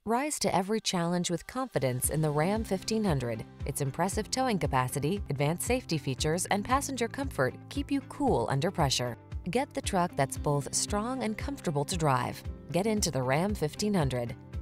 Rise to every challenge with confidence in the Ram 1500. Its impressive towing capacity, advanced safety features, and passenger comfort keep you cool under pressure. Get the truck that's both strong and comfortable to drive. Get into the Ram 1500.